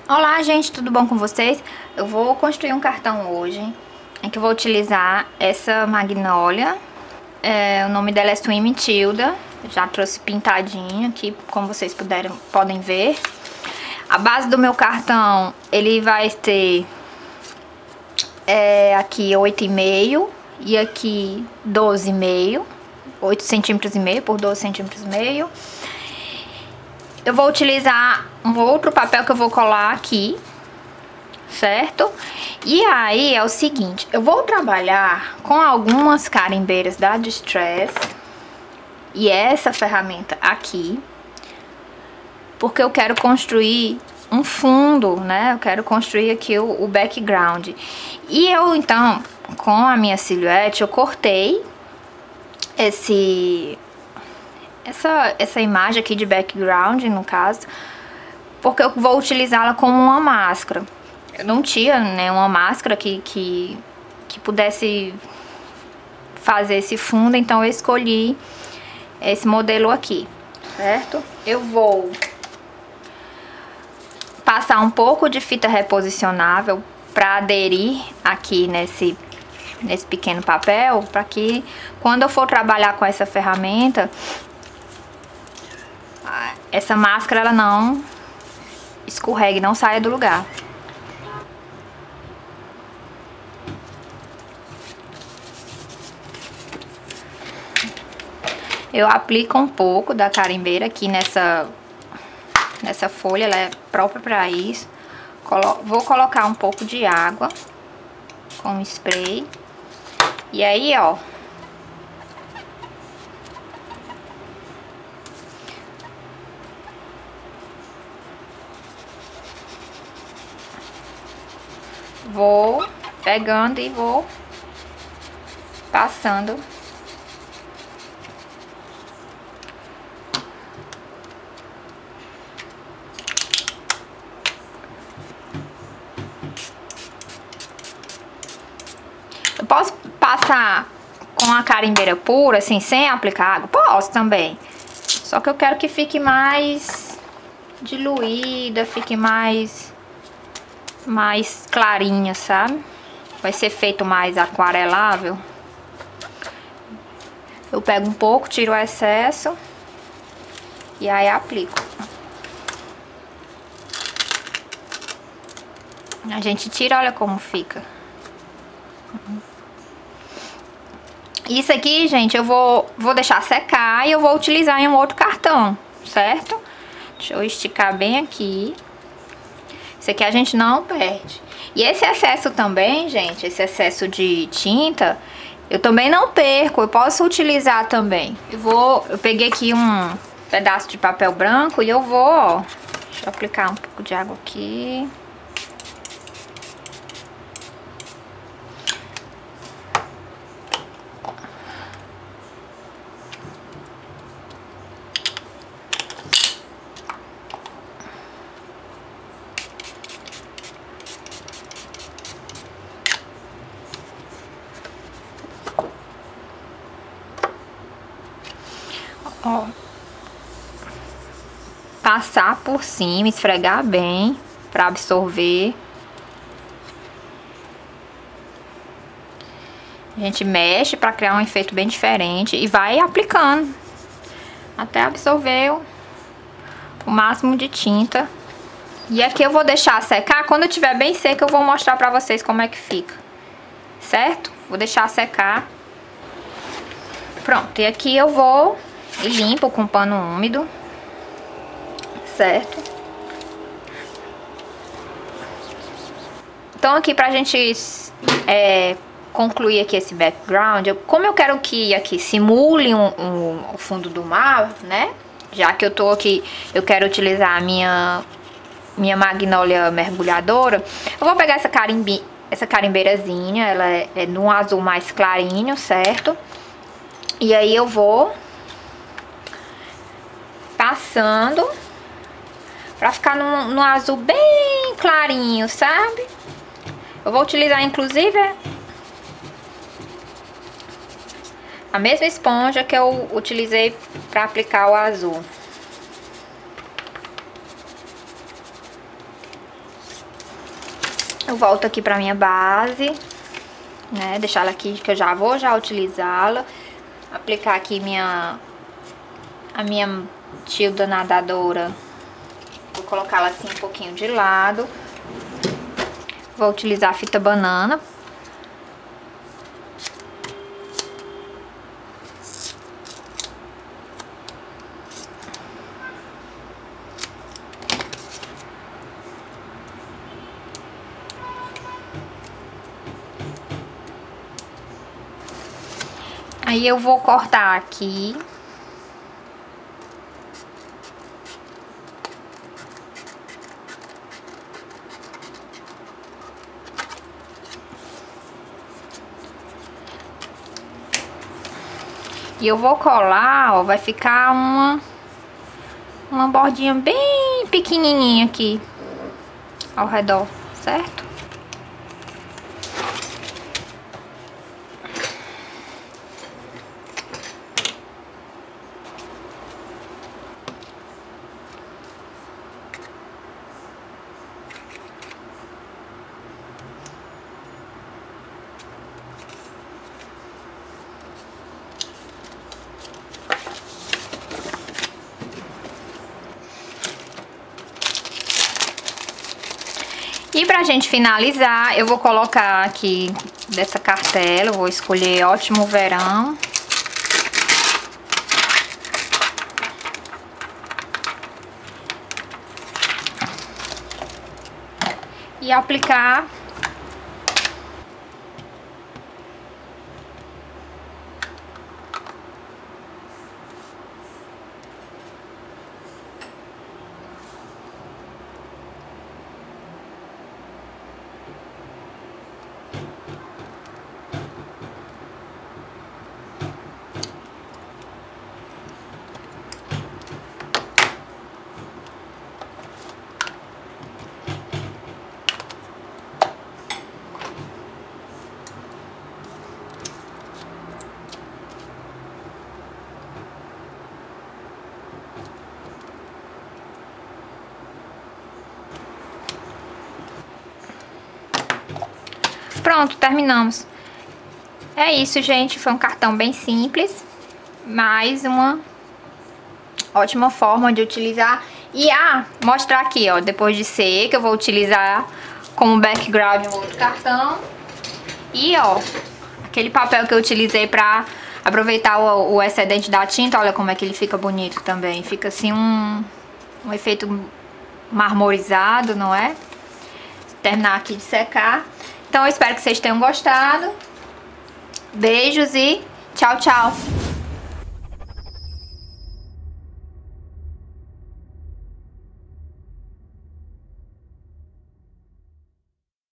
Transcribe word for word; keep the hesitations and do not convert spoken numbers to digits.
Olá gente, tudo bom com vocês? Eu vou construir um cartão hoje em que eu vou utilizar essa magnólia. É, o nome dela é Swim Tilda. Já trouxe pintadinho aqui, como vocês puderam, podem ver. A base do meu cartão, ele vai ter é, aqui oito e meio e aqui doze e meio. oito centímetros e meio por doze centímetros e meio. Eu vou utilizar um outro papel que eu vou colar aqui, certo? E aí é o seguinte, eu vou trabalhar com algumas carimbeiras da Distress e essa ferramenta aqui, porque eu quero construir um fundo, né? Eu quero construir aqui o, o background. E eu, então, com a minha silhuete, eu cortei esse... Essa, essa imagem aqui de background, no caso, porque eu vou utilizá-la como uma máscara. Eu não tinha, né, uma máscara que, que, que pudesse fazer esse fundo, então eu escolhi esse modelo aqui, certo? Eu vou passar um pouco de fita reposicionável para aderir aqui nesse, nesse pequeno papel, para que quando eu for trabalhar com essa ferramenta, essa máscara ela não escorregue, não saia do lugar. Eu aplico um pouco da carimbeira aqui nessa, nessa folha, ela é própria para isso. Colo- vou colocar um pouco de água com spray. E aí, ó, vou pegando e vou passando eu posso passar com a carimbeira pura, assim, sem aplicar água? Posso também. Só que eu quero que fique mais diluída, fique mais mais clarinha, sabe? Vai ser feito mais aquarelável. Eu pego um pouco, tiro o excesso e aí aplico. A gente tira, olha como fica. Isso aqui, gente, eu vou, vou deixar secar e eu vou utilizar em um outro cartão, certo? Deixa eu esticar bem aqui. Isso aqui a gente não perde. E esse excesso também, gente, esse excesso de tinta, eu também não perco, eu posso utilizar também. Eu vou, eu peguei aqui um pedaço de papel branco e eu vou, ó, deixa eu aplicar um pouco de água aqui. Ó, passar por cima, esfregar bem para absorver. A gente mexe para criar um efeito bem diferente e vai aplicando até absorver o, o máximo de tinta. E aqui eu vou deixar secar. Quando eu tiver bem seco eu vou mostrar para vocês como é que fica, certo? Vou deixar secar. Pronto, e aqui eu vou e limpo com pano úmido, certo? Então aqui pra gente é, concluir aqui esse background, eu, como eu quero que aqui simule um, um, o fundo do mar, né? Já que eu tô aqui, eu quero utilizar a minha, minha magnólia mergulhadora, eu vou pegar essa, carimbi, essa carimbeirazinha, ela é, é num azul mais clarinho, certo? E aí eu vou passando pra ficar num, num azul bem clarinho, sabe? Eu vou utilizar inclusive a mesma esponja que eu utilizei pra aplicar o azul. Eu volto aqui pra minha base, né? Deixar ela aqui que eu já vou já utilizá-la. Aplicar aqui minha... A minha tilda nadadora. Vou colocá-la assim um pouquinho de lado. Vou utilizar a fita banana. Aí eu vou cortar aqui. E eu vou colar, ó, vai ficar uma, uma bordinha bem pequenininha aqui ao redor, certo? E pra gente finalizar, eu vou colocar aqui dessa cartela, eu vou escolher Ótimo Verão. E aplicar Pronto, terminamos. É isso, gente. Foi um cartão bem simples, mas uma ótima forma de utilizar. E ah, mostrar aqui, ó, depois de ser, que eu vou utilizar como background um outro cartão. E ó, aquele papel que eu utilizei pra aproveitar o, o excedente da tinta, olha como é que ele fica bonito também. Fica assim um, um efeito marmorizado, não é? Terminar aqui de secar. Então eu espero que vocês tenham gostado. Beijos e tchau, tchau!